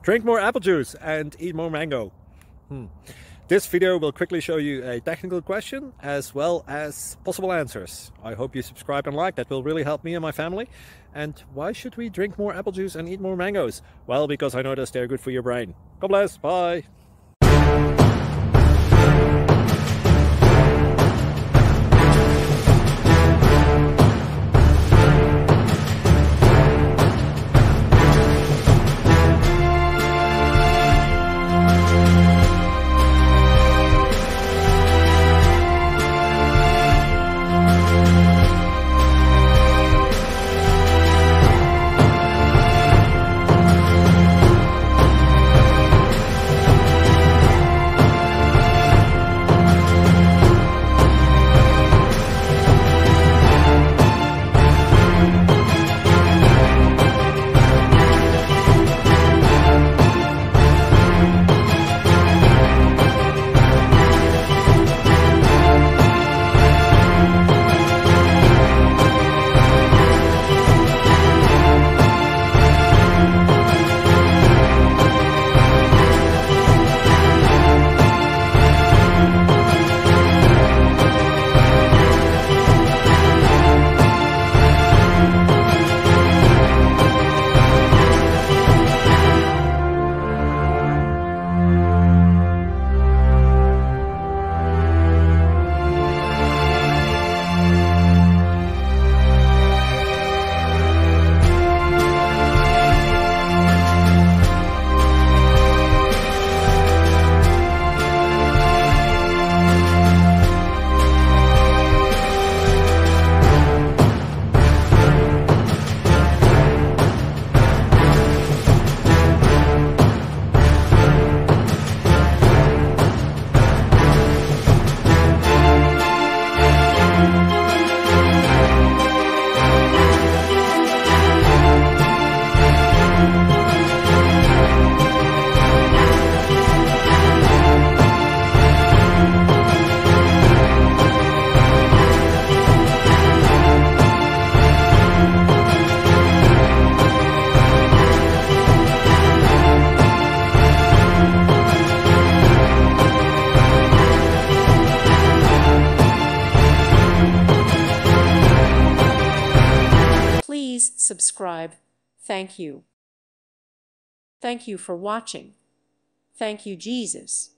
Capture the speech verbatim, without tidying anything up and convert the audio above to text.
Drink more apple juice and eat more mango. Hmm. This video will quickly show you a technical question as well as possible answers. I hope you subscribe and like, that will really help me and my family. And why should we drink more apple juice and eat more mangoes? Well, because I noticed they're good for your brain. God bless, bye! Please subscribe. Thank you. Thank you for watching. Thank you, Jesus.